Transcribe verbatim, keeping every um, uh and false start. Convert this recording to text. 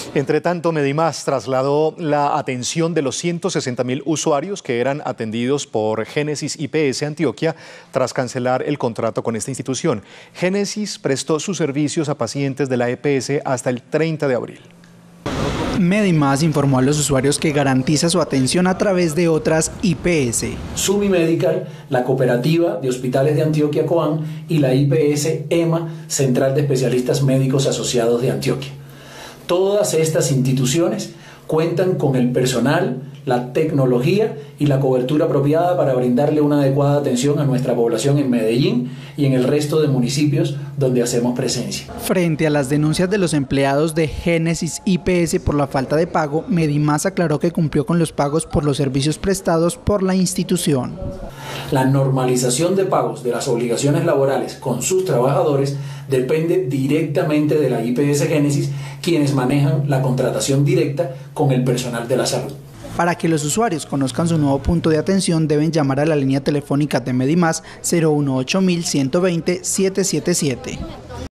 Entre tanto, Medimás trasladó la atención de los ciento sesenta mil usuarios que eran atendidos por Génesis I P S Antioquia tras cancelar el contrato con esta institución. Génesis prestó sus servicios a pacientes de la E P S hasta el treinta de abril. Medimás informó a los usuarios que garantiza su atención a través de otras I P S. Sumimedical, la Cooperativa de Hospitales de Antioquia COAN y la I P S EMA, Central de Especialistas Médicos Asociados de Antioquia. Todas estas instituciones cuentan con el personal, la tecnología y la cobertura apropiada para brindarle una adecuada atención a nuestra población en Medellín y en el resto de municipios donde hacemos presencia. Frente a las denuncias de los empleados de Génesis I P S por la falta de pago, Medimás aclaró que cumplió con los pagos por los servicios prestados por la institución. La normalización de pagos de las obligaciones laborales con sus trabajadores depende directamente de la I P S Génesis, quienes manejan la contratación directa con el personal de la salud. Para que los usuarios conozcan su nuevo punto de atención, deben llamar a la línea telefónica de Medimás cero uno ocho uno uno uno cero siete siete siete.